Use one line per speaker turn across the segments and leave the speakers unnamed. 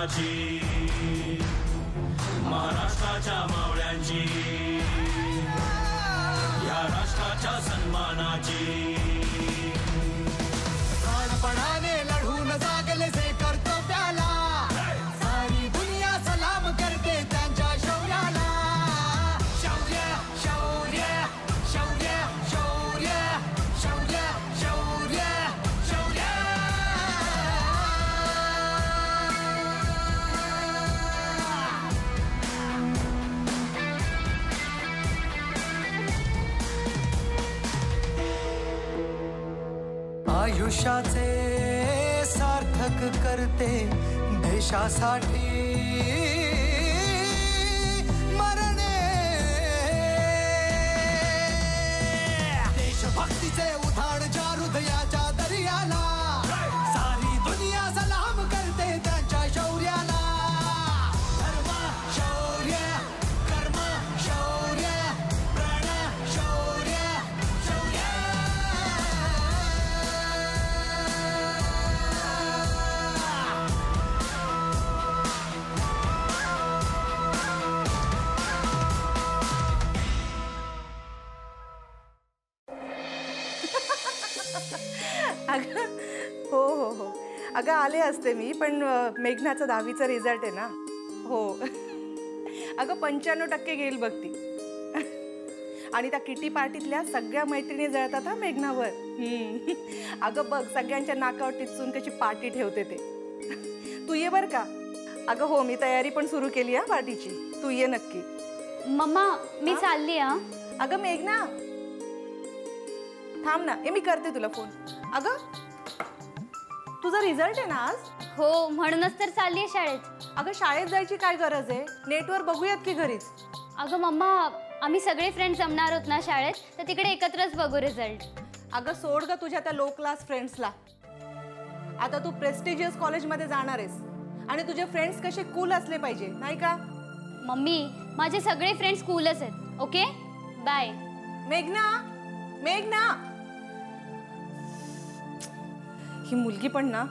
अभिमानाची महाराष्ट्राच्या मावळ्यांची या राष्ट्राच्या सन्मानाची
प्राणपणाने लढून जागले जे कर्तव्याला सारी दुनिया सलाम करते त्यांच्या शौर्याला शौर्य शौर्य शौर्य शौर्य शौर्य शौर्य शौर्य आयुष्याचे सार्थक करते देशासाठी मरणे देशभक्तीचे उधाण ज्या हृदयाच्या दर्याला सारी दुनिया सलाम करते त्यांच्या शौर्याला धर्म शौर्य कर्म शौर्य प्रण शौर्य शौर्य
अगं हो हो हो अगं आले असते मी पण मेघनाचा 10वीचा रिझल्ट आहे ना हो अगं 95% घेईल बघ ती आणि त्या किटी पार्टीतल्या सगळ्या मैत्रिणी जळतात हा मेघनावर अगं बघ सगळ्यांच्या नाकावर टिचून कशी पार्टी ठेवते ते तू ये बर का अगं हो मी तयारी पण सुरू केली हा पार्टीची तू ये नक्की
मम्मा मी चालली हा
अगं मेघना थांब ना मी करते तुला फोन अगं तुझा रिझल्ट आहे ना आज
हो म्हणूनच तर चालली आहे शाळेत
अगं शाळेत जायची काय गरज आहे नेटवर बघूयात की घरीच
अगं मम्मा आम्ही सगळे फ्रेंड्स जमणार आहोत ना शाळेत तर तिकडे एकत्रच बघू रिझल्ट
अगं सोड ग तुझ्या त्या लो क्लास फ्रेंड्सला आता तू प्रेस्टिजियस कॉलेजमध्ये जाणार आहेस आणि तुझे फ्रेंड्स कसे कूल असले पाहिजे नाही का
मम्मी माझे सगळे फ्रेंड्स कूलच आहेत ओके बाय
मेघना मेघना ही मुलगी पण ना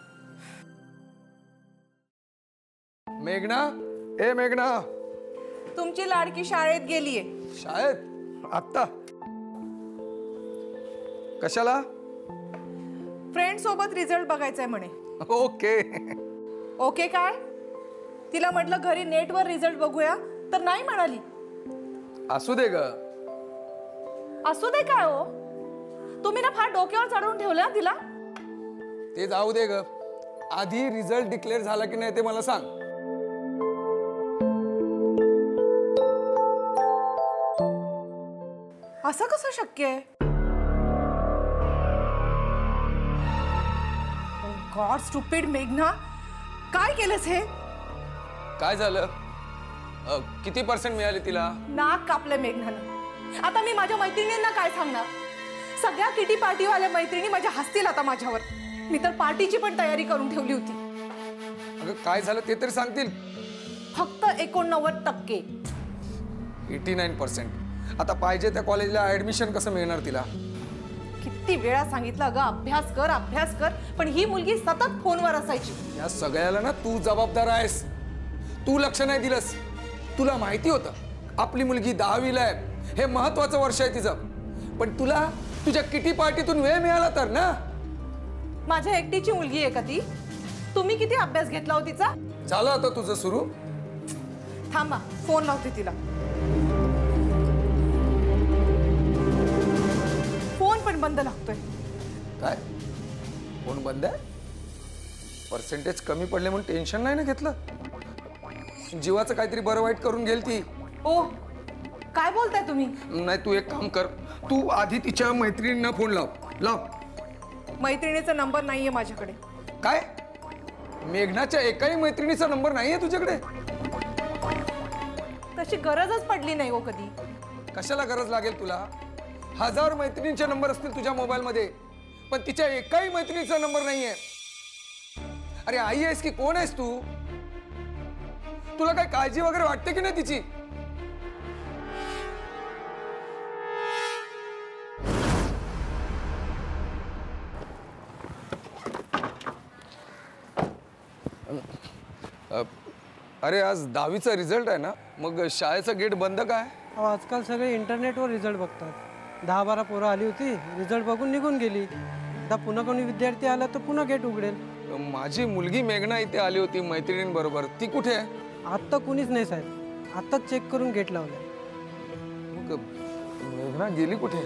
मेघना ए मेघना
तुमची लाडकी शाळेत गेलीये
शाळेत आत्ता कशाला
फ्रेंड सोबत रिझल्ट बघायचाय म्हणे
ओके
ओके काय तिला म्हटलं घरी नेटवर रिझल्ट बघूया तर नाही म्हणाली
असू दे ग
असू दे काय हो तुम्ही ना फार डोक्यावर चढवून ठेवलं तिला
ते जाऊ दे ग आधी रिझल्ट डिक्लेअर झाला की नाही ते मला सांग
असं कसं शक्य आहे गॉड स्टुपिड मेघना काय केलंस हे
काय झालं किती पर्सेंट मिळाले तिला
नाक कापलं मेघनानं आता मी माझ्या मैत्रिणींना काय सांगणार सगळ्या किटी पार्टीवाल्या मैत्रिणी माझ्या हसतील आता माझ्यावर मी तर पार्टीची पण तयारी करून ठेवली होती
अगं काय झालं ते तरी सांगतील
फक्त 89%
89% आता पाहिजे त्या कॉलेजला ऍडमिशन कसं मिळणार तिला
किती वेळा सांगितलं अगं अभ्यास कर पण ही मुलगी सतत फोनवर असायची
या सगळ्याला ना तू जबाबदार आहेस तू लक्ष नाही दिलंस तुला माहिती होतं आपली मुलगी 10वीला आहे हे महत्वाचं वर्ष आहे तिचं पण तुला तुझ्या किटी पार्टीतून वेळ मिळाला तर ना
माझ्या एकटीची मुलगी आहे का ती तुम्ही किती अभ्यास घेतला हो तिचा
झालं आता तुझं सुरू
थांबा फोन लावते तिला फोन पण बंद लागतोय
काय फोन बंद आहे पर्सेंटेज कमी पडले म्हणून टेन्शन नाही ना घेतलं जीवाचं काहीतरी बरं वाईट करून गेल ती
ओ काय बोलताय तुम्ही
नाही तू एक काम कर तू आधी तिच्या मैत्रिणींना फोन लाव
मैत्रिणीचा नंबर नाहीये माझ्याकडे
काय मेघनाच्या एकाही मैत्रिणीचा नंबर नाहीये तुझ्याकडे
तशी गरजच पडली नाही हो कधी
कशाला गरज लागेल तुला 1000 मैत्रिणींचे नंबर असतील तुझ्या मोबाईल मध्ये पण तिच्या एकाही मैत्रिणीचा नंबर नाहीये अरे आई आहेस की कोण आहेस तू तुला काय काळजी वगैरे वाटते की नाही तिची अरे आज 10वीचा रिझल्ट आहे ना, मग शाळेचं गेट बंद काय?
आजकाल सगळे इंटरनेटवर रिझल्ट बघतात. 10-12 पोरं आली होती, रिझल्ट बघून निघून गेली. आता पुन्हा कोणी विद्यार्थी आला तर पुन्हा गेट उघडेल.
माझी मुलगी मेघना इथे आली होती मैत्रिणींबरोबर, ती कुठे आहे?
आत्ता कुणीच नाही साहेब, आत्ताच चेक करून गेट लावलं.
मग मेघना गेली कुठे?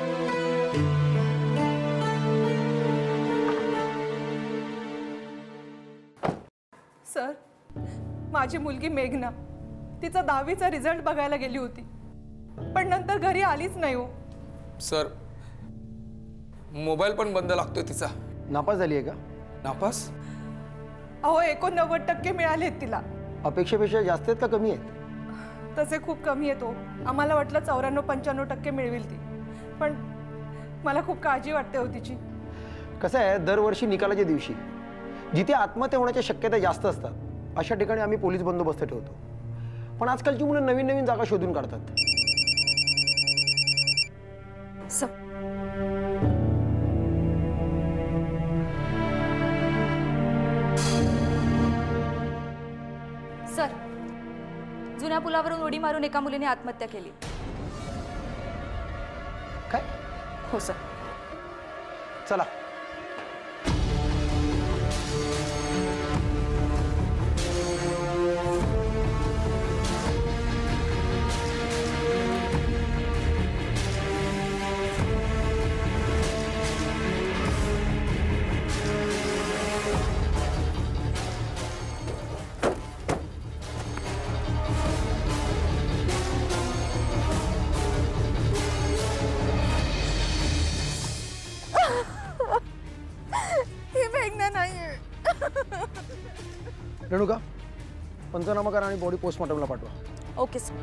सर, माझी मुलगी मेघना तिचा 10वीचा रिझल्ट बघायला गेली होती, पण नंतर घरी आलीच नाही हो.
सर, मोबाईल पण बंद लागतोय तिचा.
नापास झाली आहे का?
नापास?
अहो 89% मिळालेत तिला.
अपेक्षेपेक्षा जास्त आहेत का कमी आहेत?
तसे खूप कमी आहेत हो. आम्हाला वाटलं 94-95% मिळवेल ती, पण मला खूप काळजी वाटते हो तिची.
कसं आहे, दरवर्षी निकालाच्या दिवशी जिथे आत्महत्या होण्याच्या शक्यता जास्त असतात अशा ठिकाणी आम्ही पोलीस बंदोबस्त ठेवतो. पण आजकालची मुलं नवीन नवीन जागा शोधून काढतात.
सर, जुन्या पुलावरून उडी मारून एका मुलीने आत्महत्या केली.
काय?
हो सर.
चला. रेणुका, पंचनामा करा आणि बॉडी पोस्टमॉर्टमला पाठवा.
Okay sir.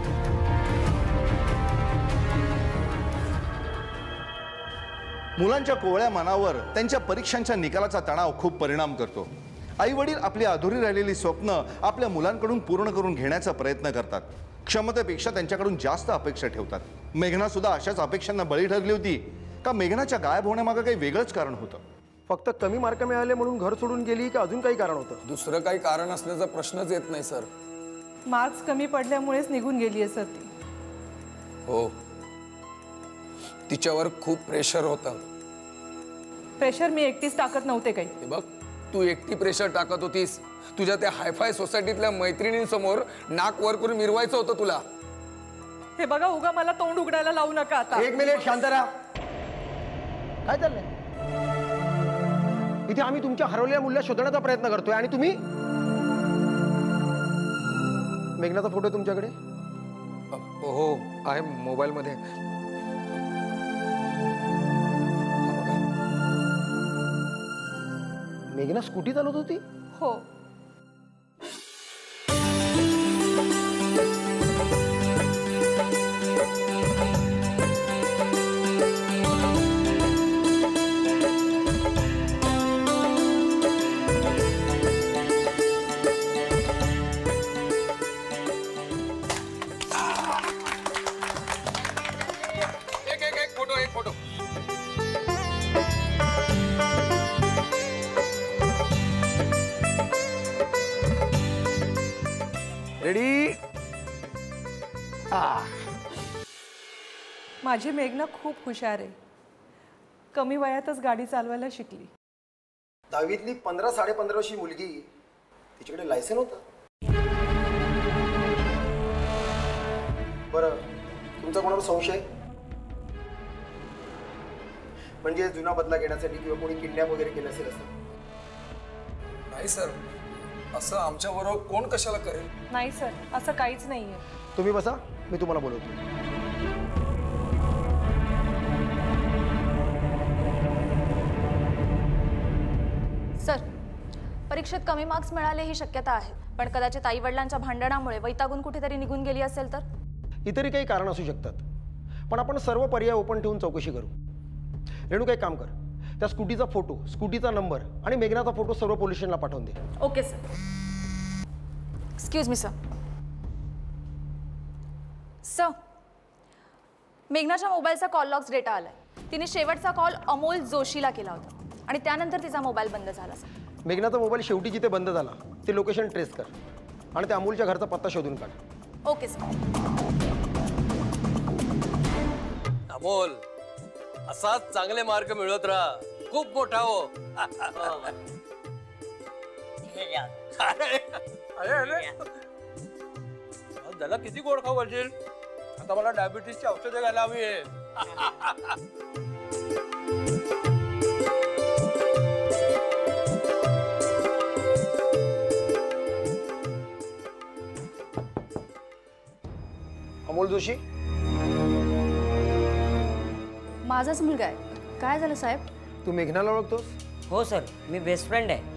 मुलांच्या कोवळ्या मनावर त्यांच्या परीक्षांच्या निकालाचा तणाव खूप परिणाम करतो. आई वडील आपली अधुरी राहिलेली स्वप्न आपल्या मुलांकडून पूर्ण करून घेण्याचा प्रयत्न करतात. क्षमतेपेक्षा त्यांच्याकडून जास्त अपेक्षा ठेवतात. मेघना सुद्धा अशाच अपेक्षांना बळी ठरली होती का मेघनाच्या गायब होण्यामागे काही वेगळंच कारण होतं?
फक्त कमी मार्क मिळाले म्हणून घर सोडून गेली की अजून काही कारण होतं?
दुसरं काही कारण असण्याचा प्रश्नच येत नाही सर.
मार्क्स कमी पडल्यामुळेच निघून गेली आहे सर ती.
हो, तिच्यावर खूप प्रेशर होतं.
प्रेशर मी एकटीच टाकत नव्हते काही.
हे बघ, तू एकटी प्रेशर टाकत होतीस. तुझ्या त्या हायफाय सोसायटीतल्या मैत्रिणींसमोर नाक वर करून मिरवायचं होतं तुला.
हे बघा, उगा मला तोंड उघडायला लावू नका आता.
1 मिनिट शांत राहा. काय चाललंय इथे? आम्ही तुमच्या हरवलेल्या मुलीला शोधण्याचा प्रयत्न करतोय आणि तुम्ही? मेघनाचा फोटो तुमच्याकडे?
हो, आहे मोबाईल मध्ये.
मेघना स्कूटी चालवत होती?
हो.
एक फोटो.
रेडी?
माझी मेघना खूप हुशार आहे. कमी वयातच गाडी चालवायला शिकली.
10वीतली 15-15.5 वर्षी मुलगी, तिच्याकडे लायसन होतं. बरं, तुमचा कोणावर संशय? म्हणजे जुना बदला घेण्यासाठी किंवा कोणी किडनॅप वगैरे केलं असेल असं?
नाही सर, असं आमच्या बरोबर कोण कशाला करेल?
नाही सर, असं काहीच नाहीये.
तुम्ही बसा, मी तुम्हाला बोलवतो.
सर, परीक्षेत कमी मार्क्स मिळाले ही शक्यता आहे, पण कदाचित आई वडिलांच्या भांडणामुळे वैतागून कुठेतरी निघून गेली असेल तर?
इतरही काही कारण असू शकतात, पण आपण सर्व पर्याय ओपन ठेवून चौकशी करू. रेणू, एक काम कर, त्या स्कूटीचा फोटो, स्कूटीचा नंबर आणि मेघनाचा फोटो सर्व पोलीस स्टेशनला पाठवून दे.
Okay sir. Excuse me sir. Sir, मेघनाच्या मोबाईलचा कॉल लॉग्स डेटा आलाय. तिने शेवटचा कॉल अमोल जोशीला केला होता आणि त्यानंतर तिचा मोबाईल बंद झाला. सर,
मेघनाचा मोबाईल शेवटी जिथे बंद झाला ते लोकेशन ट्रेस कर आणि त्या अमोलच्या घरचा पत्ता शोधून काढ.
Okay sir.
अमोल असाच चांगले मार्क मिळवत राहा, खूप मोठा हो. अरे त्याला किती गोड खाऊ घालशील? आता मला डायबिटीसची औषधं घ्यायला हवी आहे.
अमोल जोशी,
माझाच मुलगा आहे. काय झालं साहेब?
तू मेघनाला ओळखतोस?
हो सर, मी बेस्ट फ्रेंड आहे.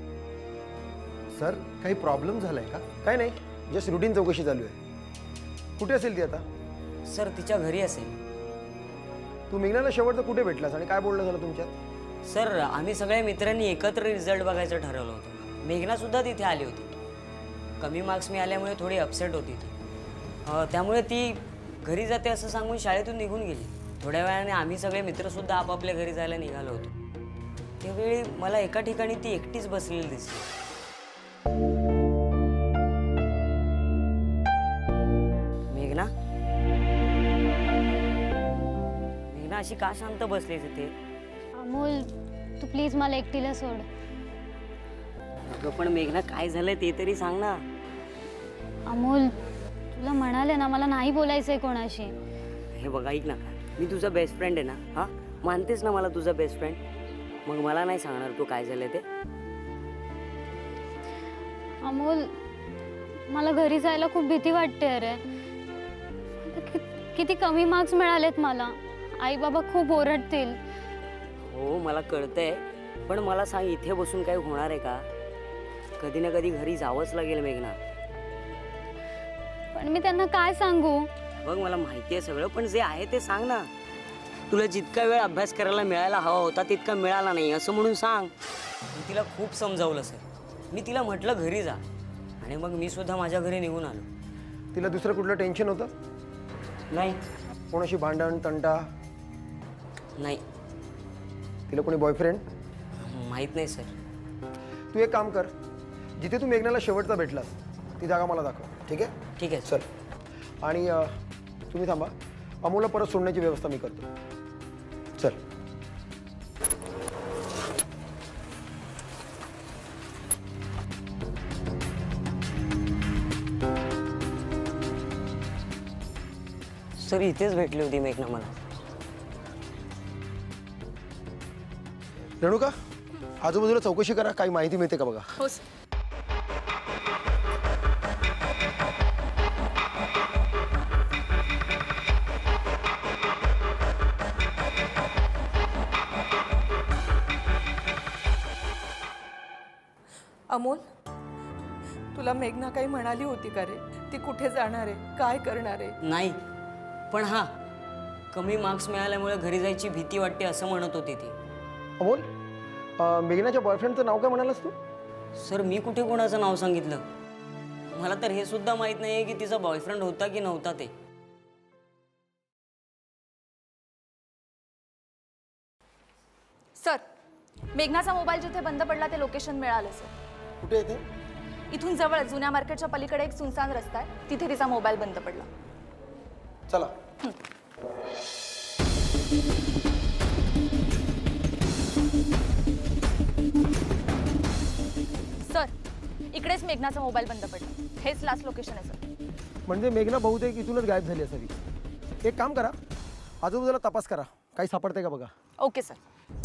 सर काही प्रॉब्लेम झालाय का? काय नाही, जस्ट रुटीन चौकशी चालू आहे. कुठे असेल ती आता?
सर तिच्या घरी असेल.
तू मेघनाला शेवटचं कुठे भेटलास आणि काय बोलणं झालं तुमच्यात?
सर आम्ही सगळ्या मित्रांनी एकत्र रिझल्ट बघायचं ठरवलं होतं. मेघना सुद्धा तिथे आली होती. कमी मार्क्स मिळाल्यामुळे थोडी अपसेट होती ती. त्यामुळे ती घरी जाते असं सांगून शाळेतून निघून गेली. थोड्या वेळाने आम्ही सगळे मित्रसुद्धा आपापल्या घरी जायला निघालो होतो. त्यावेळी मला एका ठिकाणी ती एकटीच बसलेली दिसली. मेघना, मेघना अशी का शांत बसलीस इथे?
अमोल तू प्लीज मला एकटीला सोड.
अगं पण मेघना काय झालंय ते तरी सांग ना.
अमोल तुला म्हणाले ना मला नाही बोलायचंय कोणाशी.
हे बघा ऐक ना, मी तुझा बेस्ट फ्रेंड आहे ना. हा मानतेस ना मला तुझा बेस्ट फ्रेंड? मग मला नाही सांगणार तू काय झालंय ते?
अमोल मला घरी जायला खूप भीती वाटते. अरे किती कमी मार्क्स मिळालेत मला. आई बाबा खूप ओरडतील.
हो मला कळतंय, पण मला सांग इथे बसून काय होणार आहे का? कधी ना कधी घरी जावंच लागेल मेघना.
पण मी त्यांना काय सांगू?
बघ मला माहिती आहे सगळं, पण जे आहे ते सांग ना. तुला जितका वेळ अभ्यास करायला मिळायला हवा होता तितका मिळाला नाही असं म्हणून सांग. मी तिला खूप समजावलं सर. मी तिला म्हटलं घरी जा आणि मग मी सुद्धा माझ्या घरी निघून आलो.
तिला दुसरं कुठलं टेन्शन होतं?
नाही.
कोणाशी भांडण तंटा?
नाही.
तिला कोणी बॉयफ्रेंड?
माहीत नाही सर.
तू एक काम कर, जिथे तू मेघनाला शेवटचा भेटलास ती जागा मला दाखव. ठीक आहे?
ठीक आहे
सर. आणि तुम्ही थांबा, अमोलला परत सोडण्याची व्यवस्था मी करतो. चल.
सर इथेच भेटली होती मेघना मला.
रेणुका, आजूबाजूला चौकशी करा, काही माहिती मिळते का बघा.
हो सर.
अमोल तुला मेघना काही म्हणाली होती का रे? ती कुठे जाणार आहे, काय करणार आहे?
नाही, पण हा कमी मार्क्स मिळाल्यामुळे घरी जायची भीती वाटते असं म्हणत होती ती.
अमोल, मेघनाच्या बॉयफ्रेंडचं नाव काय म्हणालास तू?
सर मी कुठे कोणाचं नाव सांगितलं? मला तर हे सुद्धा माहित नाहीये की तिचा बॉयफ्रेंड होता की नव्हता ते.
सर मेघनाचा मोबाईल जिथे बंद पडला ते लोकेशन मिळालं सर.
कुठे येते?
इथून जवळ जुन्या मार्केटच्या पलीकडे एक सुनसान रस्ता आहे, तिथे तिचा मोबाईल बंद पडला.
चला.
सर इकडेच मेघनाचा मोबाईल बंद पडला. हेच लास्ट लोकेशन आहे सर.
म्हणजे मेघना बहुतेक इथूनच गायब झाली असावी. एक काम करा, आजूबाजूला तपास करा, काही सापडते का बघा.
Okay sir.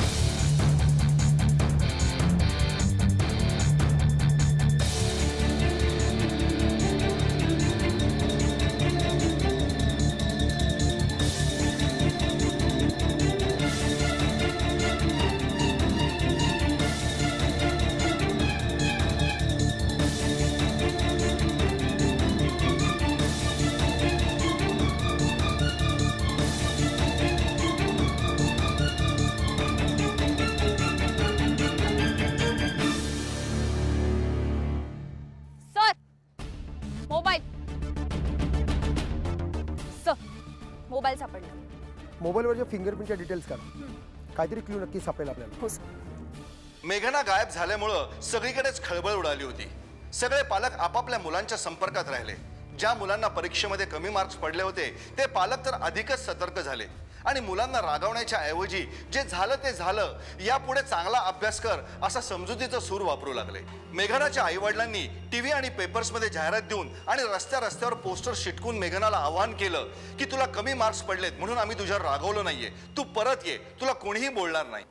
मोबाईल सापडला.
मोबाईलवरच्या फिंगरप्रिंटच्या डिटेल्स काढ. काहीतरी क्लू नक्की सापडेल आपल्याला.
हो सर.
मेघना गायब झाल्यामुळं सगळीकडेच खळबळ उडाली होती. सगळे पालक आपापल्या मुलांच्या संपर्कात राहिले. ज्या मुलांना परीक्षेमध्ये कमी मार्क्स पडले होते ते पालक तर अधिकच सतर्क झाले आणि मुलांना रागवण्याच्या ऐवजी जे झालं ते झालं, यापुढे चांगला अभ्यास कर असा समजुतीचा सूर वापरू लागले. मेघनाच्या आईवडिलांनी टीव्ही आणि पेपर्समध्ये जाहिरात देऊन आणि रस्त्यावर पोस्टर शिटकून मेघनाला आवाहन केलं की तुला कमी मार्क्स पडलेत म्हणून आम्ही तुझ्यावर रागवलो नाहीये, तू परत ये, तुला कोणीही बोलणार नाही.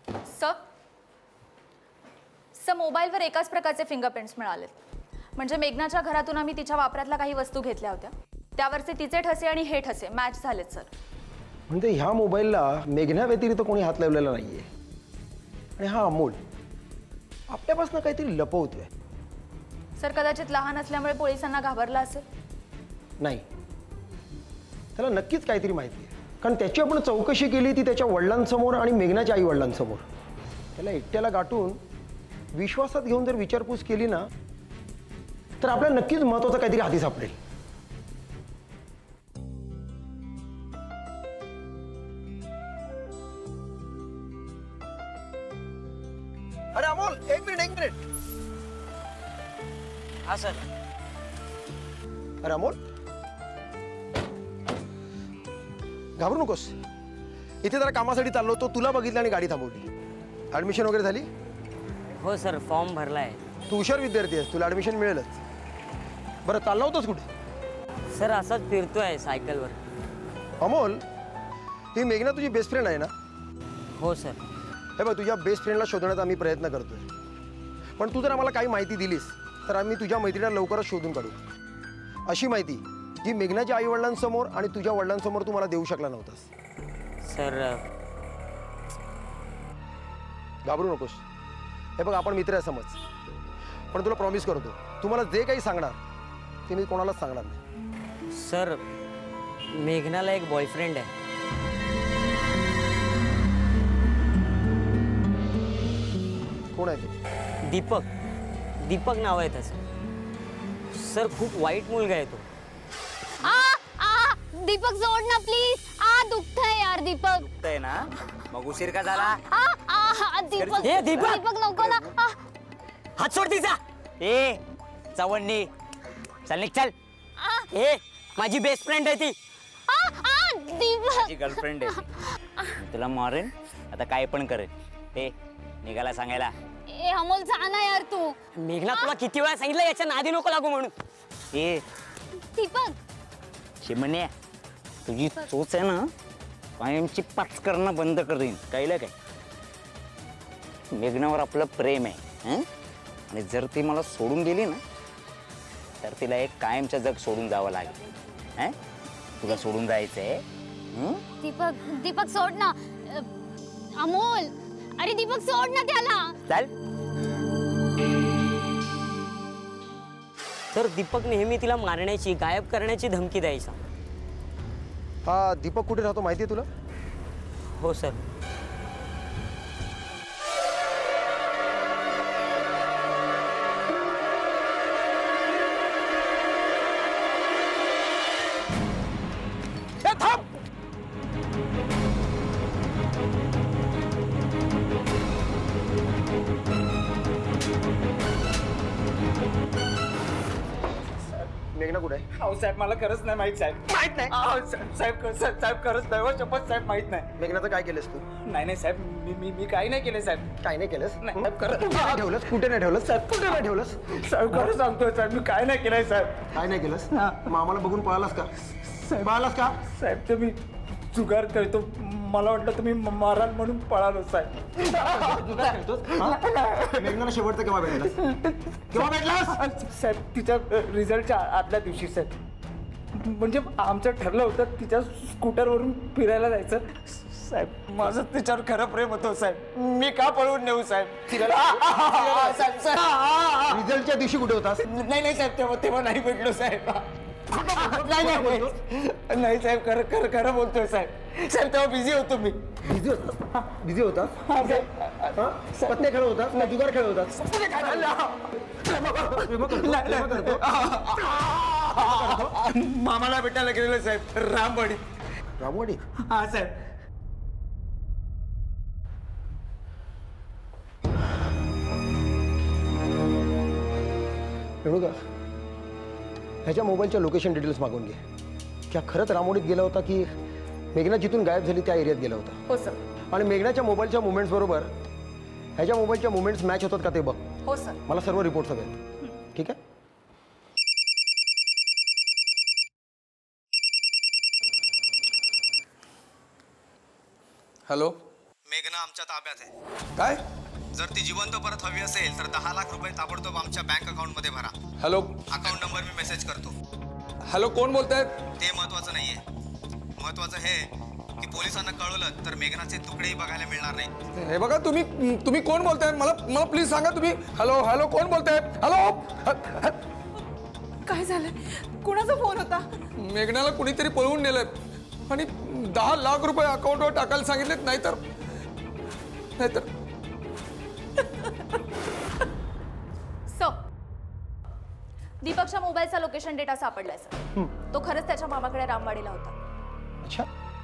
सर मोबाईलवर एकाच प्रकारचे फिंगरप्रिंट्स मिळालेत. म्हणजे मेघनाच्या घरातून आम्ही तिच्या वापरातल्या काही वस्तू घेतल्या होत्या, त्यावरचे तिचे ठसे आणि हे ठसे मॅच झालेत सर.
म्हणजे ह्या मोबाईलला मेघना व्यतिरिक्त कोणी हात लावलेला नाहीये. आणि हा अमोल आपल्यापासून काहीतरी लपवतोय.
सर कदाचित लहान असल्यामुळे पोलिसांना घाबरला असेल.
नाही, त्याला नक्कीच काहीतरी माहिती आहे. कारण त्याची आपण चौकशी केली ती त्याच्या वडिलांसमोर आणि मेघनाच्या आई वडिलांसमोर. त्याला एकट्याला गाठून विश्वासात घेऊन जर विचारपूस केली ना तर आपल्याला नक्कीच महत्वाचं काहीतरी हाती सापडेल. अरे अमोल, एक मिनिट.
हा सर.
अरे अमोल, घाबरू नकोस. इथे जरा कामासाठी चाललो होतो, तुला बघितलं आणि गाडी थांबवली. ऍडमिशन वगैरे झाली?
हो सर, फॉर्म भरलाय.
तू हुशार विद्यार्थी आहेस, तुला ऍडमिशन मिळेलच. बरं, चालला होतास कुठे?
सर असंच फिरतोय सायकलवर.
अमोल, ही मेघना तुझी बेस्ट फ्रेंड आहे ना?
हो सर.
हे बघ, तुझ्या बेस्ट फ्रेंडला शोधण्याचा आम्ही प्रयत्न करतोय. पण तू जर आम्हाला काही माहिती दिलीस तर आम्ही तुझ्या मैत्रिणीला लवकरच शोधून काढू. अशी माहिती जी मेघनाच्या आई वडिलांसमोर आणि तुझ्या वडिलांसमोर तू मला देऊ शकला नव्हतास.
सर
घाबरू नकोस. हे बघ, आपण मित्र आहे समज, पण तुला प्रॉमिस करतो तू मला जे काही सांगणार ते मी कोणालाच सांगणार नाही.
सर मेघनाला एक बॉयफ्रेंड आहे.
कोण आहे ते?
दीपक नाव आहे त्याचं. सर खूप वाईट मुलगा आहे तो.
दीपक सोड ना प्लीज. दुखतंय यार दीपक.
दुखतंय ना, मग उशीर का झाला?
दीपक नको ना.
हात सोड तिचा.
ए चवण्णी, चल निघ चल.
ए माझी बेस्ट फ्रेंड आहे ती.
दीपक
गर्लफ्रेंड आहे ती. तुला मारेन आता, काय पण करेन. ए निघाला सांगायला.
ए अमोल जा ना यार तू.
मेघना तुला किती वेळा सांगितलं याच्या नादी नको लागू म्हणून.
ए
दीपक
चिमण्या, तुझी चोच आहे ना कायमची पाच करणं बंद कर देईन, कळलं काय? मेघनावर आपलं प्रेम आहे आणि जर ती मला सोडून गेली ना तर तिला एक कायमचं जग सोडून जावं लागेल. तुला सोडून जायचंय?
दीपक सोड ना. अमोल, अरे दीपक सोड ना त्याला.
चल.
तर दीपक नेहमी तिला मारण्याची, गायब करण्याची धमकी द्यायचा.
हा दीपक कुठे राहतो माहिती आहे तुला?
हो सर.
मेघना कुठे आहे?
अहो साहेब, मला खरंच नाही माहित साहेब. माहित नाही साहेब, खरंच नाही. शपथ साहेब, माहित नाही.
मेघनाचं काय केलंस तू?
नाही साहेब, मी काही नाही केलं साहेब.
काय नाही केलंस?
नाही साहेब, खरंच.
ठेवलंस? कुठे नाही ठेवलंस साहेब? कुठे नाही ठेवलंस
साहेब? खरं सांगतोय साहेब, मी काय नाही केलंय साहेब.
काय नाही केलंस? मामाला बघून पळालास का? पळालास का?
साहेब ते मी जुगार करतो, मला वाटलं तुम्ही माराल म्हणून पळालो साहेब.
जुगार खेळतोस? मेघनाला शेवटचं केव्हा भेटलास? केव्हा भेटलास?
साहेब तिच्या रिझल्टच्या आदल्या दिवशी साहेब. म्हणजे आमचं ठरलं होतं तिच्या स्कूटरवरून फिरायला जायचं साहेब. माझं तिच्यावर खरं प्रेम होतं साहेब. मी का पळवून नेऊ साहेब?
रिझल्टच्या दिवशी कुठे होतास?
नाही साहेब, तेव्हा नाही भेटलो साहेब. नाही साहेब, खरं बोलतोय साहेब. तेव्हा बिझी होतो मी.
बिझी होता? पत्ते खेळ होता? जुगार खेळ होता?
मामाला भेटायला गेलेलो साहेब, रामवाडी.
रामवाडी?
हा साहेब.
रेणुका, ह्याच्या मोबाईलच्या लोकेशन डिटेल्स मागून घे. क्या खरंच रामोडीत गेला होता की मेघना जिथून गायब झाली त्या एरियात गेला होता?
हो सर.
आणि मेघनाच्या मोबाईलच्या मुवमेंट्स बरोबर ह्याच्या मोबाईलच्या मुवमेंट्स मॅच होतात का ते बघ.
हो सर.
मला सर्व रिपोर्ट्स हवे आहेत. ठीक आहे.
हॅलो.
मेघना आमच्या ताब्यात आहे.
काय?
जर ती जिवंत परत हवी असेल तर 10 लाख रुपये ताबडतोब आमच्या बँक अकाउंटमध्ये भरा.
हॅलो.
अकाउंट नंबर मी मेसेज करतो.
हॅलो, कोण बोलतायत?
ते महत्वाचं नाहीये. महत्वाचं हे की पोलिसांना कळवलं तर मेघनाचे तुकडेही बघायला मिळणार नाही.
हे बघा, तुम्ही कोण बोलताय? मला प्लीज सांगा तुम्ही. हॅलो हॅलो, कोण बोलताय? हॅलो.
काय झालं? कुणाचा फोन होता?
मेघनाला कुणीतरी पळवून नेलंय आणि 10 लाख रुपये अकाउंटवर टाकायला सांगितलेत. नाहीतर
दीपकच्या मोबाईलचा लोकेशन डेटा सापडलाय सर. तो खरंच त्याच्या मामाकडे रामवाडीला होता.
अच्छा.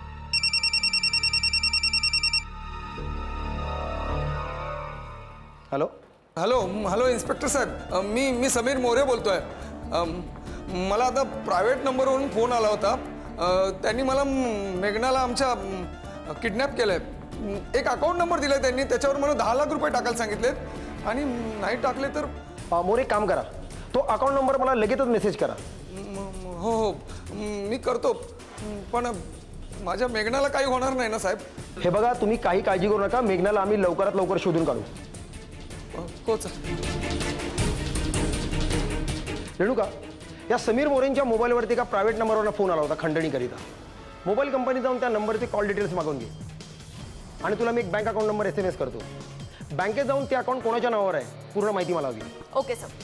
हॅलो
हॅलो हॅलो इन्स्पेक्टर साहेब, मी समीर मोरे बोलतोय. मला आता प्रायव्हेट नंबरवरून फोन आला होता. त्यांनी मला मेघनाला आमच्या किडनॅप केलंय. एक अकाउंट नंबर दिलाय त्यांनी, त्याच्यावर मला 10 लाख रुपये टाकायला सांगितलेत आणि नाही टाकले तर.
मोरे, काम करा, तो अकाउंट नंबर मला लगेचच मेसेज करा.
हो हो, मी करतो. पण माझ्या मेघनाला काही होणार नाही ना साहेब?
हे बघा, तुम्ही काही काळजी करू नका. मेघनाला आम्ही लवकरात लवकर शोधून काढू.
हो सर.
रेणुका, या समीर मोरेंच्या मोबाईलवरती एका प्रायव्हेट नंबरवर फोन आला होता खंडणीकरिता. मोबाईल कंपनी जाऊन त्या नंबरचे कॉल डिटेल्स मागून घे आणि तुला मी एक बँक अकाउंट नंबर SMS करतो. बँकेत जाऊन ते अकाउंट कोणाच्या नावावर आहे पूर्ण माहिती मला हवी.
Okay sir.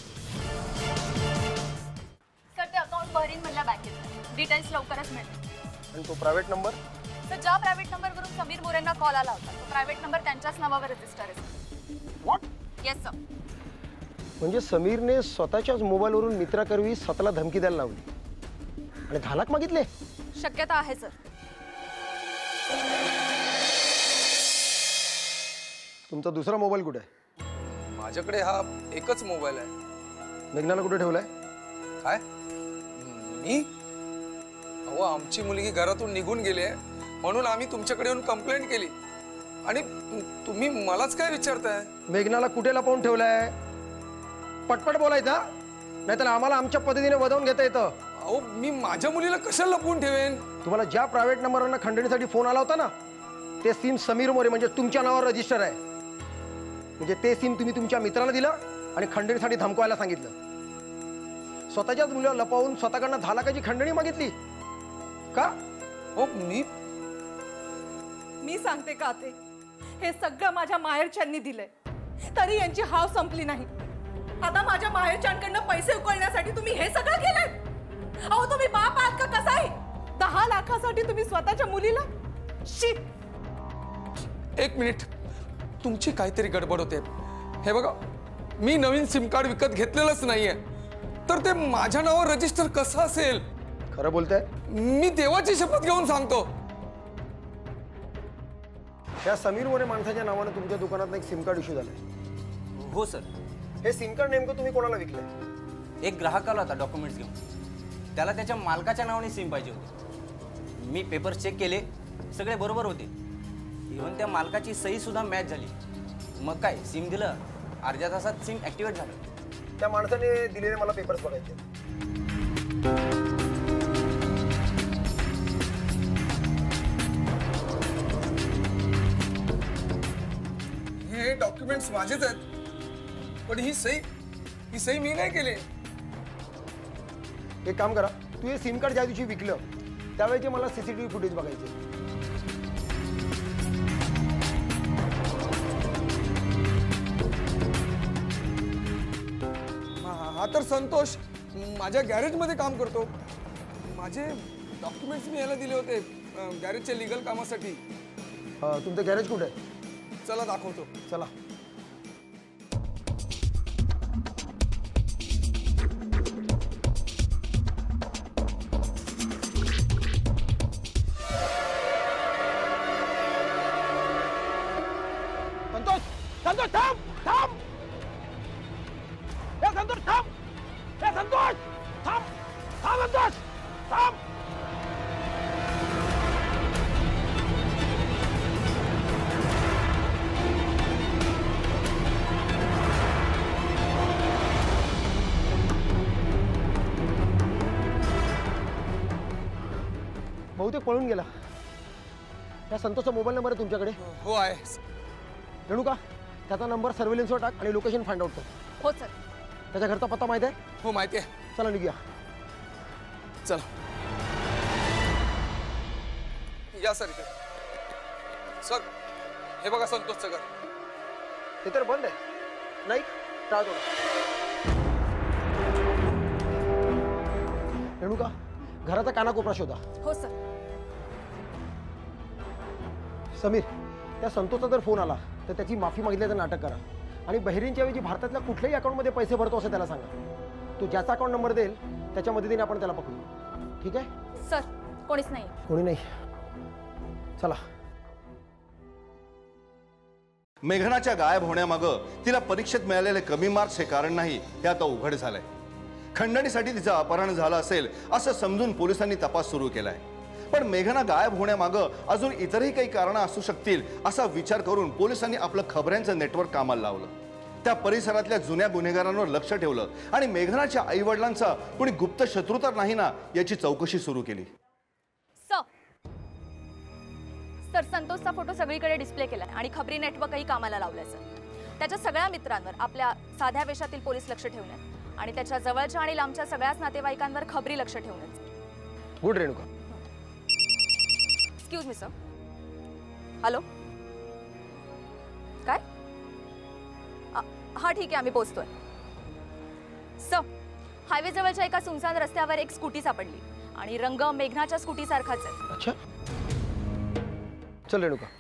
सर, ते अकाउंट बहरीन मधल्या बँकेत. डिटेल्स लवकरच मिळतील.
आणि तो प्रायव्हेट नंबर?
सर, ज्या प्रायव्हेट नंबरवरून समीर मोरेंना कॉल आला होता तो प्रायव्हेट नंबर त्यांच्याच नावावर रजिस्टर आहे.
व्हॉट?
Yes sir.
म्हणजे समीरने स्वतःच्याच मोबाईलवरून मित्राकरवी स्वतःला धमकी द्यायला लावली आणि 10 लाख मागितले?
शक्यता आहे सर.
तुमचा दुसरा मोबाईल कुठे आहे?
माझ्याकडे हा एकच मोबाईल आहे.
मेघनाला कुठे ठेवलाय?
काय? मी? अहो, आमची मुलगी घरातून निघून गेली आहे म्हणून आम्ही तुमच्याकडे येऊन कंप्लेंट केली आणि तुम्ही मलाच काय विचारताय?
मेघनाला कुठे लपवून ठेवलाय? पटपट बोलायचा, नाहीतर आम्हाला आमच्या पद्धतीने वदवून घेता येतं.
अहो, मी माझ्या मुलीला कशाला लपवून ठेवेन?
तुम्हाला ज्या प्रायव्हेट नंबरवरून खंडणीसाठी फोन आला होता ना, ते सिम समीर मोरे म्हणजे तुमच्या नावावर रजिस्टर आहे. म्हणजे ते सिम तुम्ही तुमच्या मित्राला दिलं आणि खंडणीसाठी धमकवायला सांगितलं. स्वतःच्याच मुलीला लपवून स्वतःकडनं 10 लाखाची खंडणी मागितली का?
हो,
मी सांगते का ते, हे सगळं माझ्या माहेरच्यांनी दिलंय, तरी यांची हाव संपली नाही. आता माझ्या माहेरच्यांकडनं पैसे उकळण्यासाठी तुम्ही हे सगळं केलंय? अहो, तुम्ही बाप आहात का कसाही? 10 लाखासाठी तुम्ही स्वतःच्या मुलीला? शी.
एक मिनिट, तुमची काहीतरी गडबड होते. हे बघा, मी नवीन सिम कार्ड विकत घेतलेलंच नाहीये, तर ते माझ्या नावावर रजिस्टर कसं असेल?
खरं बोलताय?
मी देवाची शपथ घेऊन सांगतो.
त्या समीर मोरे माणसाच्या नावानं तुमच्या दुकानात एक सिम कार्ड इश्यू झालंय.
हो सर.
हे सिम कार्ड नेमकं तुम्ही कोणाला विकलंय?
एक ग्राहक आला होता डॉक्युमेंट्स घेऊन. त्याला त्याच्या मालकाच्या नावाने सिम पाहिजे होते. मी पेपर्स चेक केले, सगळे बरोबर होते. इव्हन त्या मालकाची सही सुद्धा मॅच झाली. मग काय, सिम दिलं, अर्ध्या तासात सिम ॲक्टिवेट झालं.
त्या माणसाने दिलेले मला पेपर्स बघायचे.
हे डॉक्युमेंट्स माझेच आहेत, पण ही सही मी नाही केली.
एक काम करा, तू हे सिम कार्ड ज्या दिवशी विकलं त्यावेळेचे मला CCTV फुटेज बघायचे.
हा तर संतोष माझ्या गॅरेजमध्ये काम करतो. माझे डॉक्युमेंट्स मी याला दिले होते गॅरेजच्या लीगल कामासाठी.
तुमचं गॅरेज कुठे आहे?
चला दाखवतो.
चला. संतोष, संतोष थांब, थांब. हे संतोष थांब. संतोष थांब थांब संतोष थांब. बहुतेक पळून गेला. त्या संतोषचा मोबाईल नंबर आहे तुमच्याकडे?
हो आहे.
रेणुका त्याचा नंबर सर्व्हेलन्सवर टाक आणि लोकेशन फाइंड आउट कर.
हो सर.
त्याच्या घरचा पत्ता माहिती आहे?
हो माहिती आहे.
चला निघूया.
चला या सर इथे. सर हे बघा संतोषचं घर.
ते तर बंद आहे. नाही टाळ थोडं. रेणुका घराचा कानाकोपरा शोधा.
हो सर.
समीर त्या संतोषचा जर फोन आला तर त्याची माफी मागितल्याचं नाटक करा आणि बहिरींच्या ऐवजी भारतातल्या कुठल्याही अकाउंटमध्ये पैसे भरतो असं त्याला सांगा. तो ज्याचा अकाउंट नंबर देईल त्याच्या मदतीने आपण त्याला पकडू. ठीक आहे
सर? कोणीच नाही.
कोणी नाही. चला.
मेघनाच्या गायब होण्यामागं तिला परीक्षेत मिळालेले कमी मार्क्स हे कारण नाही हे आता उघड झालंय. खंडणीसाठी तिचं अपहरण झालं असेल असं समजून पोलिसांनी तपास सुरू केलाय. पण मेघना गायब होण्यामागं अजून इतरही काही कारणं असू शकतील असा विचार करून पोलिसांनी आपलं खबऱ्यांचं नेटवर्क कामाला लावलं. त्या परिसरातल्या जुन्या गुन्हेगारांवर लक्ष ठेवलं आणि मेघनाच्या आई वडिलांचा कोणी गुप्त शत्रू तर नाही ना याची चौकशी सुरू केली.
सर संतोषचा फोटो सगळीकडे डिस्प्ले केलाय आणि खबरी नेटवर्कही कामाला लावलाय सर. त्याच्या सगळ्या मित्रांवर आपल्या साध्या वेशातील पोलीस लक्ष ठेवण्यात आणि त्याच्या जवळच्या आणि लांबच्या सगळ्याच नातेवाईकांवर खबरी लक्ष ठेवण्यात.
Good Renuka.
Excuse me sir. Hello काय? हा ठीक आहे आम्ही पोहोचतोय. सर हायवे जवळच्या एका सुनसान रस्त्यावर एक स्कूटी सापडली आणि रंग मेघनाच्या स्कूटी सारखाच आहे.
अच्छा चल रेणुका.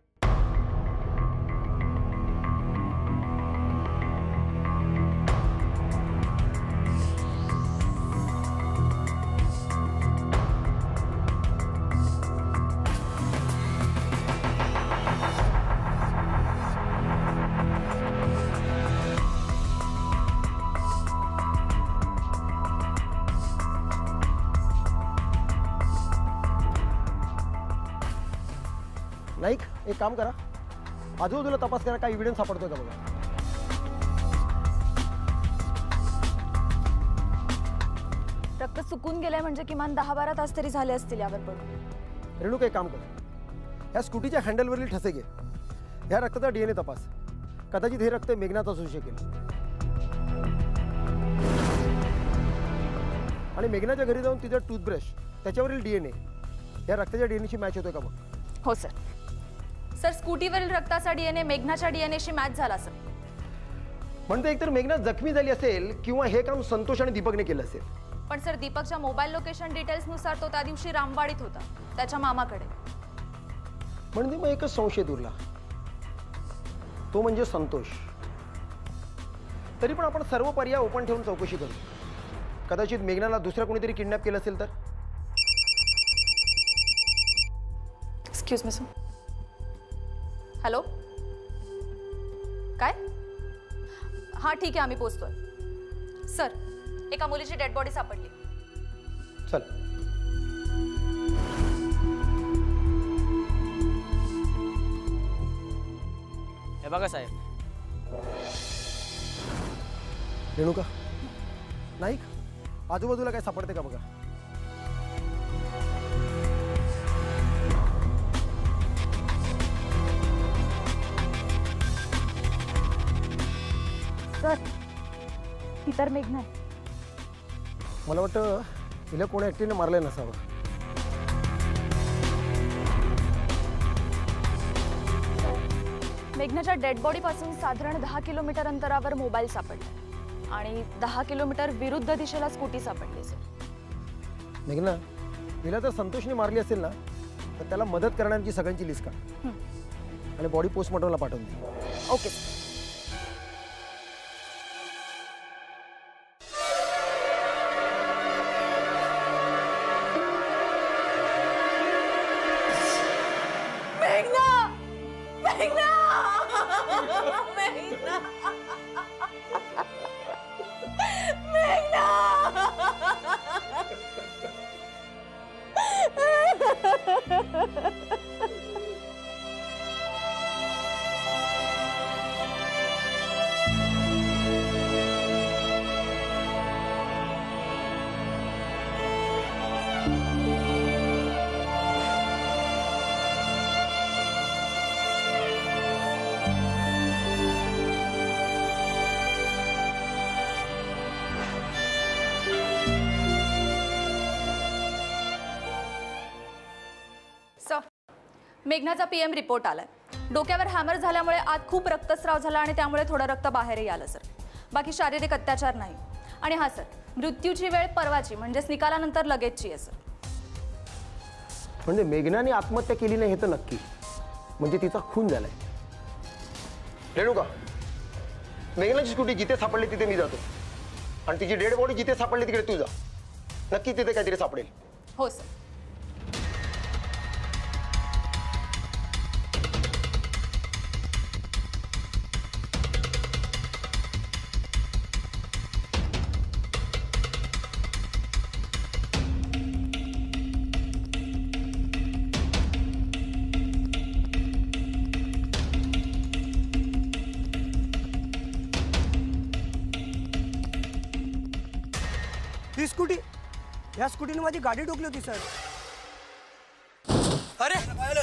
नाईक एक काम करा आजूबाजूला तपास करा काही एव्हिडन्स सापडतोय का बघा.
रक्त सुकून गेलंय म्हणजे किमान 10-12 तास तरी झाले असतील यावर पडून.
रेणुका एक काम कर ह्या स्कूटीच्या हँडलवरील ठसे घे. ह्या रक्ताचा DNA तपास. कदाचित हे रक्त मेघनाचं असू शकेल. आणि मेघनाच्या घरी जाऊन तिचा टूथब्रश त्याच्यावरील DNA या रक्ताच्या DNAशी मॅच होतोय का बघ.
हो सर. सर स्कूटीवरील रक्ताचा DNA मेघनाच्या DNAशी मॅच झाला सर.
म्हणते एकतर मेघना जखमी झाली असेल किंवा हे काम संतोष आणि दीपकने केलं असेल.
पण सर दीपकच्या मोबाईल लोकेशन डिटेल्स नुसार तो त्या दिवशी रामवाडीत होता त्याच्या मामाकडे.
म्हणजे मग एकच संशय उरला तो म्हणजे संतोष. तरी पण आपण सर्व पर्याय ओपन ठेवून चौकशी करू. कदाचित मेघनाला दुसऱ्या कोणीतरी किडनॅप केलं असेल तर.
Excuse me sir. हॅलो काय? हा ठीक आहे आम्ही पोहोचतोय. सर एका मुलीची डेड बॉडी सापडली.
चल.
हे बघा साहेब.
रेणुका नाईक आजूबाजूला काय सापडते का बघा.
सर ही तर मेघना आहे.
मला वाटतं तिला कोणी ऍक्टिव्हने मारलं नसावं.
मेघनाच्या डेड बॉडी पासून साधारण 10 किलोमीटर अंतरावर मोबाईल सापडला आणि 10 किलोमीटर विरुद्ध दिशेला स्कूटी सापडली सर.
मेघना तिला जर संतोषने मारली असेल ना तर त्याला मदत करण्याची सगळ्यांची लिस्ट काढ आणि बॉडी पोस्टमॉर्टमला पाठवून दे.
ओके. मेघनाचा PM रिपोर्ट आलाय. डोक्यावर हॅमर झाल्यामुळे आत खूप रक्तस्राव झाला आणि त्यामुळे थोडं रक्त बाहेरही आलं सर. बाकी शारीरिक अत्याचार नाही. आणि हा सर, मृत्यूची वेळ परवाची म्हणजेच निकालानंतर लगेचची आहे सर.
म्हणजे मेघनाने आत्महत्या केली नाही हे तर नक्की, म्हणजे तिचा खून झालाय. रेणुका, मेघनाची स्कूटी जिथे सापडली तिथे मी जातो आणि तिची डेड बॉडी जिथे सापडली तिकडे तू जा. नक्की तिथे काहीतरी सापडेल.
हो सर.
ही स्कूटी, या स्कूटीने माझी गाडी ठोकली होती सर. अरे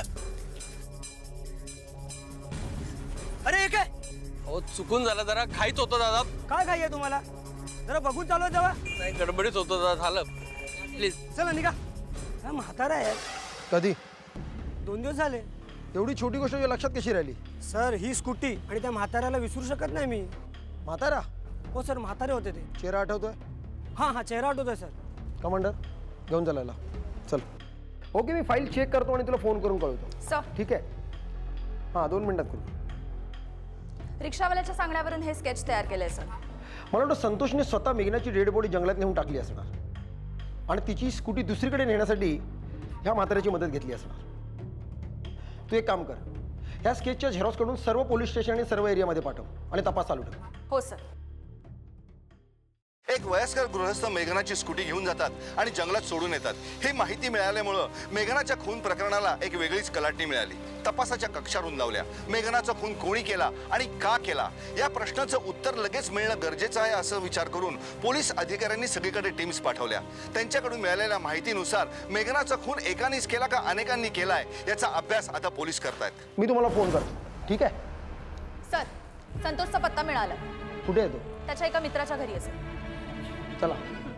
अरे हे काय?
हो चुकून झालं, जरा घाईच होतं दादा.
काय घाई आहे तुम्हाला? जरा बघून चालवा जावा.
नाही गडबडीच होतं दादा, झालं. प्लीज
चला निघा. हा म्हातारा आहे.
कधी?
2 दिवस झाले.
एवढी छोटी गोष्ट लक्षात कशी राहिली?
सर ही स्कूटी आणि त्या म्हाताऱ्याला विसरू शकत नाही मी.
म्हातारा?
हो सर, म्हातारे होते ते.
चेहरा आठवतोय?
हां चेहरा आठवतोय सर.
कमांडर घेऊन चालायला चल. ओके, मी फाईल चेक करतो आणि तुला फोन करून कळवतो.
सर
ठीक आहे. हां 2 मिनिटात करू.
रिक्षावाल्याच्या सांगण्यावरून हे स्केच तयार केलंय सर.
मला वाटतं संतोषने स्वतः मेघनाची डेड बॉडी जंगलात नेऊन टाकली असणार आणि तिची स्कूटी दुसरीकडे नेण्यासाठी ह्या म्हाताऱ्याची मदत घेतली असणार. तू एक काम कर, ह्या स्केचच्या झेरॉक्स कडून सर्व पोलीस स्टेशन आणि सर्व एरियामध्ये पाठव आणि तपास चालू ठेव.
हो सर.
एक वयस्कर गृहस्थ मेघनाची स्कूटी घेऊन जातात आणि जंगलात सोडून येतात. ही माहिती मिळाल्यामुळे मेघनाच्या खून प्रकरणाला एक वेगळीच कलाटणी मिळाली. तपासाच्या कक्षा रुंदावल्या. मेघनाचा खून कोणी केला आणि का केला या प्रश्नाचं उत्तर लगेच मिळणं गरजेचं आहे असं विचार करून पोलीस अधिकाऱ्यांनी सगळीकडे टीम्स पाठवल्या. त्यांच्याकडून मिळालेल्या माहितीनुसार मेघनाचा खून एकानेच केला का अनेकांनी केलाय याचा अभ्यास आता पोलीस करतायत.
मी तुम्हाला फोन करतो. ठीक आहे
सर. संतोषचा पत्ता मिळाला.
कुठे आहे तो?
त्याच्या एका मित्राच्या घरी आहे सर.
चला.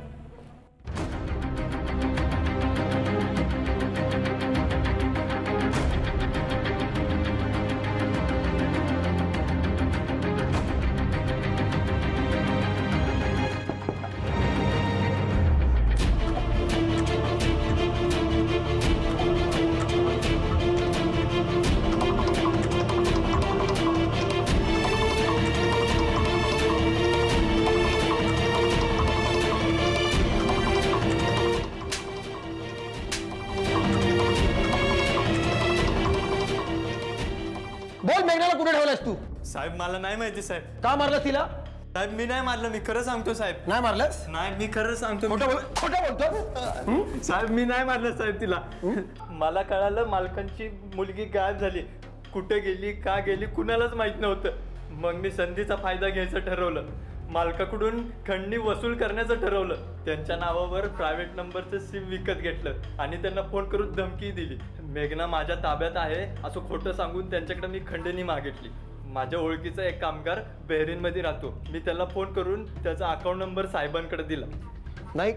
कुठे ठेवलास तू?
साहेब मला नाही माहिती साहेब.
का मारलं तिला?
साहेब मी नाही मारलं, मी खरं सांगतो साहेब.
नाही मारलंस?
नाही मी खरं सांगतो.
खोटं बोलतो
साहेब, मी नाही मारलं साहेब तिला. मला कळालं मालकांची मुलगी गायब झाली. कुठे गेली, का गेली कुणालाच माहित नव्हतं. मग मी संधीचा फायदा घ्यायचं ठरवलं. मालकाकडून खंडणी वसूल करण्याचं ठरवलं. त्यांच्या नावावर प्रायव्हेट नंबरचं सिम विकत घेतलं आणि त्यांना फोन करून धमकी दिली. मेघना माझ्या ताब्यात आहे असं खोटं सांगून त्यांच्याकडे मी खंडणी मागितली. माझ्या ओळखीचा एक कामगार बहरीनमध्ये राहतो. मी त्याला फोन करून त्याचा अकाउंट नंबर साहेबांकडे दिला.
नाईक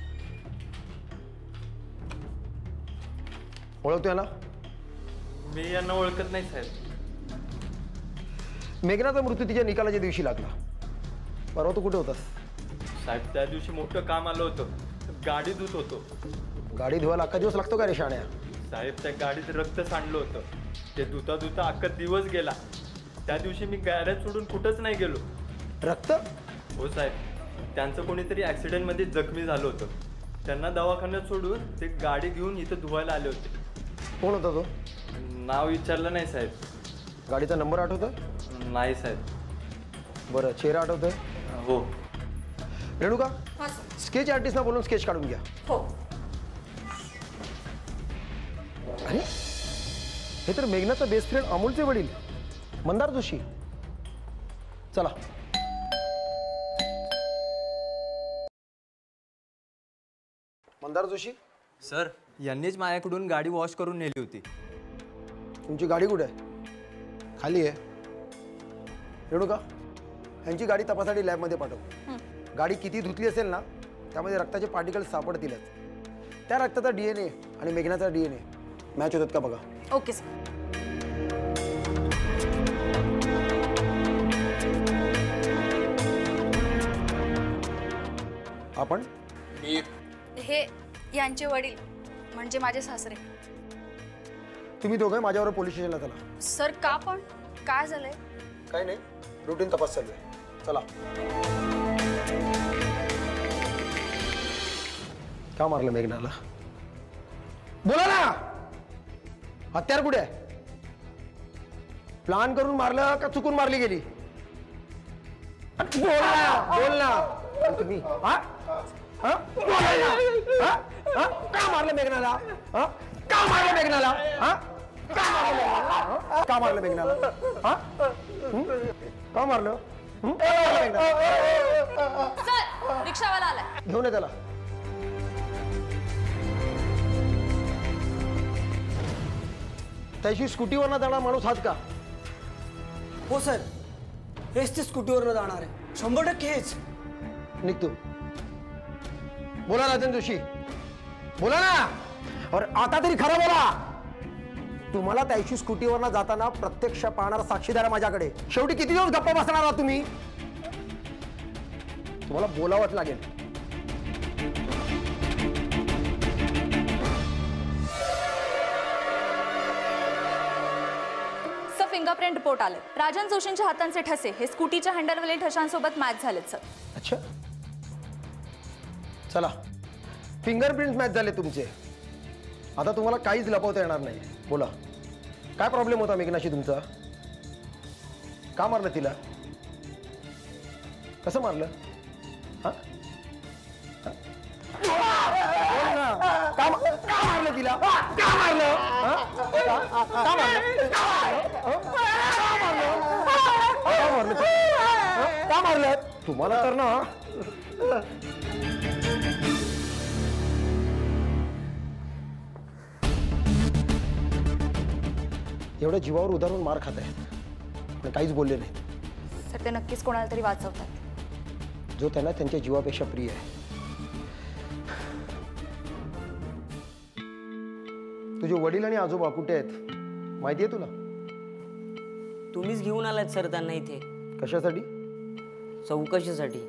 ओळखतो याला?
मी यांना ओळखत नाही साहेब.
मेघनाचा मृत्यू तिच्या निकालाच्या दिवशी लागला. परवा तू कुठे होतास?
साहेब त्या दिवशी मोठं काम आलं होतं. गाडी धुत होतो.
गाडी धुवायला अख्खा दिवस लागतो का रे शाण्या?
साहेब त्या गाडीत रक्त सांडलं होतं. ते धुता धुता अख्खा दिवस गेला. त्या दिवशी मी गॅरेज सोडून कुठंच नाही गेलो.
रक्त?
हो साहेब, त्यांचं कोणीतरी ॲक्सिडेंटमध्ये जखमी झालं होतं. त्यांना दवाखान्यात सोडून ते गाडी घेऊन इथं धुवायला आले होते.
कोण होता तो?
नाव विचारलं नाही साहेब.
गाडीचा नंबर आठवतोय?
नाही साहेब.
बरं, चेहरा आठवतोय?
हो.
रेणुका
हां सर.
स्केच आर्टिस्टना बोलून स्केच काढून घ्या.
हो.
अरे हे तर मेघनाचा बेस्ट फ्रेंड अमोलचे वडील मंदार जोशी. चला. मंदार जोशी
सर, यांनीच माझ्याकडून गाडी वॉश करून नेली होती.
तुमची गाडी कुठे आहे? खाली आहे. रेणुका यांची गाडी तपासाठी लॅबमध्ये पाठव. गाडी किती धुतली असेल ना त्यामध्ये रक्ताचे पार्टिकल्स सापडतीलच. त्या रक्ताचा DNA आणि मेघनाचा DNA मॅच होतात का बघा.
Okay sir.
आपण
हे यांचे वडील म्हणजे माझे सासरे.
तुम्ही दोघे माझ्यावर पोलीस स्टेशनला चला.
सर का पण काय झालंय?
काही नाही, रुटीन तपास चालू आहे. चला. का मारलं मेघनाला? बोला ना. हत्यार कुठे आहे? प्लान करून मारलं का चुकून मारली गेली? बोल ना. तुम्ही का मारलं मेघनाला? का मारलं मेघनाला? का मारलं मेघनाला? का मारलं?
सर रिक्षावाला आलाय.
घेऊन ये त्याला. त्याची स्कूटीवरनं जाणार माणूस हाच का?
हो सर, हेच ते स्कूटीवरनं जाणार आहे. 100% हेच.
निघतो. बोला राजन जोशी, बोला ना. और आता तरी खरं बोला. तुम्हाला त्याची स्कूटीवरनं जाताना प्रत्यक्ष पाहणारा साक्षीदार माझ्याकडे. शेवटी किती दिवस गप्पा बसणार आहात तुम्ही? तुम्हाला बोलावंच लागेल.
फिंगरप्रिंट रिपोर्ट आले. राजन जोशींच्या हातांचे ठसे हे स्कूटीच्या हँडलवरील ठशांसोबत मॅच झालेत सर.
अच्छा, चला. फिंगरप्रिंट मॅच झाले तुमचे. आता तुम्हाला काहीच लपवता येणार नाही. बोला, काय प्रॉब्लेम होता मेघनाशी तुमचा? का मारलं तिला? कसं मारलं? का मारलं तिला? का मारलं? का मारलं? तुम्हाला तर ना एवढ्या जीवावर उदाहरण मार खात आहेत पण काहीच बोलले नाही.
सर ते नक्कीच कोणाला तरी वाचवतात
जो त्यांना त्यांच्या जीवापेक्षा प्रिय आहे. तुझे वडील आणि आजोबा कुठे आहेत माहिती आहे तुला?
तुम्हीच घेऊन आलात सर त्यांना इथे.
कशासाठी?
चौकशीसाठी.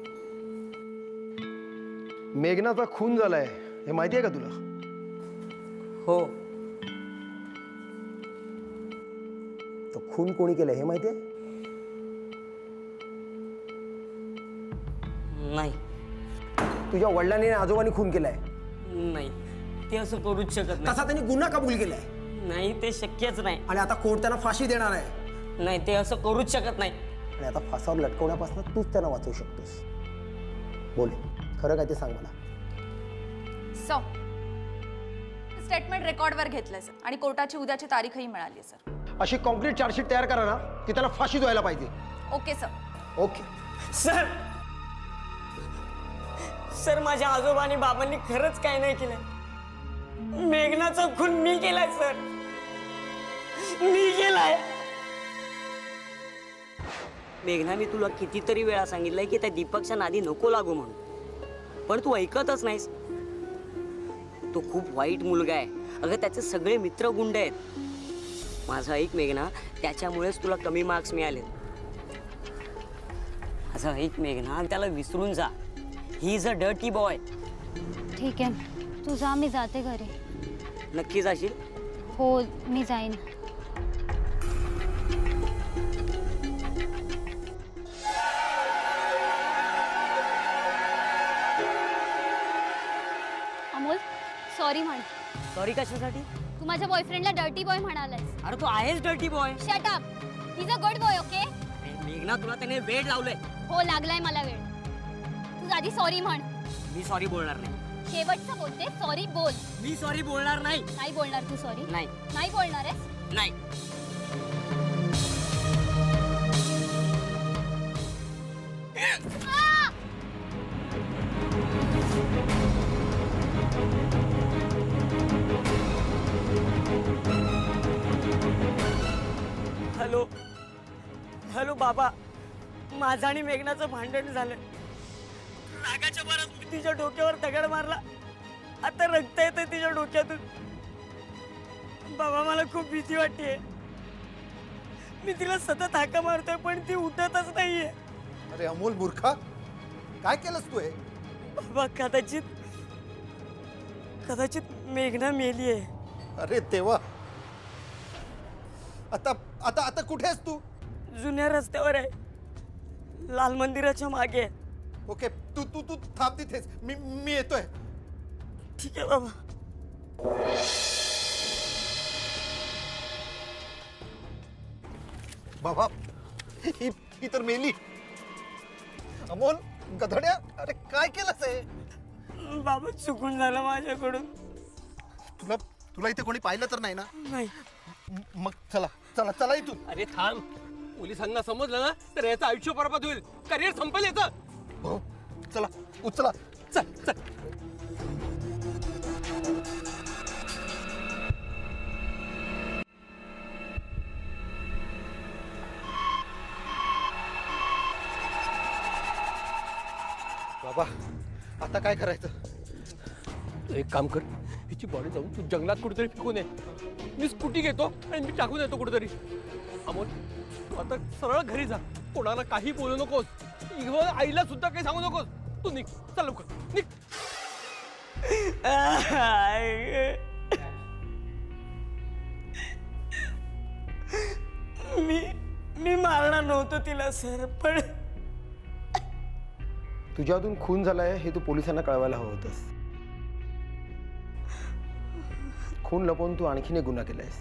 मेघनाचा खून झालाय हे माहिती आहे का तुला?
हो.
तो खून कोणी केलाय हे माहिती आहे?
नाही.
तुझ्या वडिलांनी आणि आजोबांनी खून केलाय?
नाही, ते असं करूच शकत नाही.
तसा त्यांनी गुन्हा कबूल केलाय?
नाही, ते शक्यच नाही.
आणि आता कोर्ट त्यांना फाशी देणार आहे?
नाही, ते असं करूच शकत नाही.
आणि आता फासावर लटकवण्यापासून तूच त्यांना वाचवू शकतोस. बोल, खरं काय ते सांग मला.
स्टेटमेंट रेकॉर्डवर घेतलंय सर आणि कोर्टाची उद्याची तारीखही मिळाली आहे सर.
अशी कॉम्प्लीट चार्जशीट तयार करा ना की त्याला फाशी द्यायला पाहिजे.
Okay sir.
Okay
sir. Sir माझ्या आजोबा आणि बाबांनी खरंच काय नाही केलंय. मेघनाचा खून मी केलाय सर. मी केलाय. मेघना, मी तुला कितीतरी वेळा सांगितलंय की त्या दीपकच्या नादी नको लागू म्हणून, पण तू ऐकतच नाहीस. तो खूप वाईट मुलगा आहे. अगं त्याचे सगळे मित्र गुंड आहेत. माझं ऐक मेघना, त्याच्यामुळेच तुला कमी मार्क्स मिळाले. माझं ऐक मेघना, त्याला विसरून जा. He is a dirty boy.
ठीक आहे, तू जा, मी जाते घरी.
नक्की जाशील?
हो, मी जाईन. अमोल, सॉरी म्हण.
सॉरी कशासाठी?
तू माझ्या बॉयफ्रेंडला डर्टी बॉय म्हणालास.
अरे तू आहेस dirty boy.
Shut up. He is a good boy. Okay
मेघना, तुला त्याने वेड लावलंय.
हो, लागलाय मला वेळ. आधी सॉरी म्हण.
मी सॉरी बोलणार नाही.
शेवटचं बोलते, सॉरी बोल.
मी सॉरी बोलणार नाही.
नाही बोलणार तू सॉरी?
नाही.
नाही बोलणार आहेस?
नाही. हॅलो हॅलो बाबा, माझं आणि मेघनाचं भांडण झालं. रागाच्या भरात मी तिच्या डोक्यावर दगड मारला. आता रक्त येतंय तिच्या डोक्यातून. बाबा मला खूप भीती वाटते. मी तिला सतत हाका मारतोय पण ती उठतच नाहीये.
अरे अमोल मूर्खा, काय केलंस तू हे?
बाबा कदाचित मेघना मेली आहे.
अरे तेव्हा आता आता आता कुठे आहेस तू?
जुन्या रस्त्यावर आहे, लाल मंदिराच्या मागे.
ओके, तू तू तू थांब तिथेच, मी येतोय.
ठीक आहे बाबा.
बाबा ही तर मेली. अमोल गधड्या, अरे काय केलंस हे?
बाबा चुकून झालं माझ्याकडून.
तुला इथे कोणी पाहिलं तर नाही ना?
नाही.
मग चला चला चला इथून.
अरे थांब, पोलिसांना समजलं ना तर याचं आयुष्य बरबाद होईल. करिअर संपेल याचं.
हो चला उचला.
चल चल.
बाबा आता काय करायचं?
एक काम कर, हिची बॉडी जाऊन तू जंगलात कुठेतरी फेकून ये. मी स्कूटी घेतो आणि मी टाकून येतो कुठेतरी. अमोल तू आता सरळ घरी जा. कोणाला काही बोलू नकोस. इव्हन आईला सुद्धा काही सांगू नकोस. तू निघ, चल लवकर निघ.
मी मारणार नव्हतो तिला सर, पण
तुझ्यातून खून झालाय हे तू पोलिसांना कळवायला हवं होतंस. खून लपवून तू आणखीन एक गुन्हा केलायस.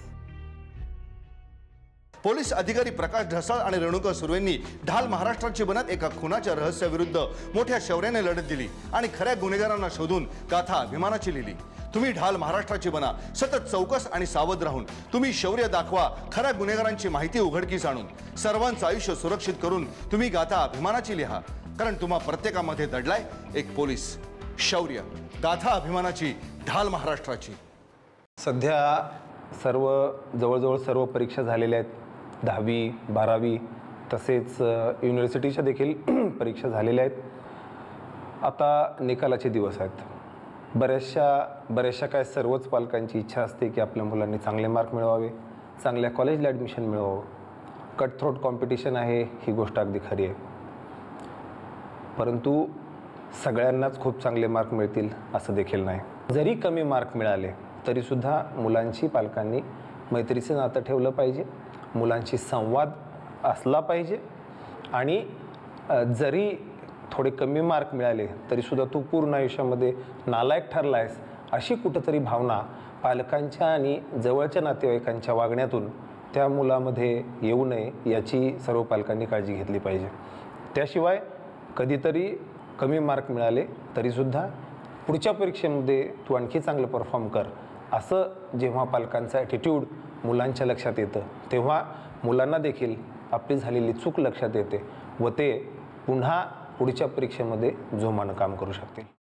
पोलीस अधिकारी प्रकाश ढसाळ आणि रेणुका सुर्वेंनी ढाल महाराष्ट्राची बनत एका खुनाच्या रहस्याविरुद्ध मोठ्या शौर्याने लढत दिली आणि खऱ्या गुन्हेगारांना शोधून गाथा अभिमानाची लिहिली. तुम्ही ढाल महाराष्ट्राची बना. सतत चौकस आणि सावध राहून तुम्ही शौर्य दाखवा. खऱ्या गुन्हेगारांची माहिती उघडकीस आणून सर्वांचं आयुष्य सुरक्षित करून तुम्ही गाथा अभिमानाची लिहा. कारण तुम्हा प्रत्येकामध्ये दडलाय एक पोलीस. शौर्य, गाथा अभिमानाची, ढाल महाराष्ट्राची.
सध्या जवळजवळ सर्व परीक्षा झालेल्या आहेत. 10वी 12वी तसेच युनिव्हर्सिटीच्या देखील परीक्षा झालेल्या आहेत. आता निकालाचे दिवस आहेत. बऱ्याचशा काय सर्वच पालकांची इच्छा असते की आपल्या मुलांनी चांगले मार्क मिळवावे, चांगल्या कॉलेजला ॲडमिशन मिळवावं. कटथ्रोट कॉम्पिटिशन आहे, ही गोष्ट अगदी खरी आहे. परंतु सगळ्यांनाच खूप चांगले मार्क मिळतील असं देखील नाही. जरी कमी मार्क मिळाले तरीसुद्धा मुलांशी पालकांनी मैत्रीचं नातं ठेवलं पाहिजे. मुलांशी संवाद असला पाहिजे. आणि जरी थोडे कमी मार्क मिळाले तरीसुद्धा तू पूर्ण आयुष्यामध्ये नालायक ठरला आहेस अशी कुठंतरी भावना पालकांच्या आणि जवळच्या नातेवाईकांच्या वागण्यातून त्या मुलामध्ये येऊ नये याची सर्व पालकांनी काळजी घेतली पाहिजे. त्याशिवाय कधीतरी कमी मार्क मिळाले तरीसुद्धा पुढच्या परीक्षेमध्ये तू आणखी चांगलं परफॉर्म कर असं जेव्हा पालकांचं ॲटिट्यूड मुलांच्या लक्षात येतं तेव्हा मुलांना देखील आपली झालेली चूक लक्षात येते व ते पुन्हा पुढच्या परीक्षेमध्ये जोमानं काम करू शकतील.